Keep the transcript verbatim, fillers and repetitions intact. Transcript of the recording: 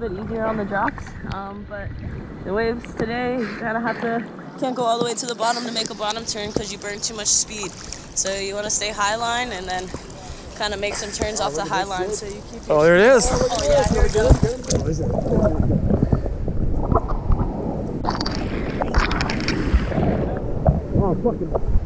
bit easier on the drops, um, but the waves today, you kind of have to, can't go all the way to the bottom to make a bottom turn because you burn too much speed. So you want to stay high line and then kind of make some turns off the high line so you keep your Oh, there it is. Oh yeah, here we go. Oh, is it? Oh, fucking.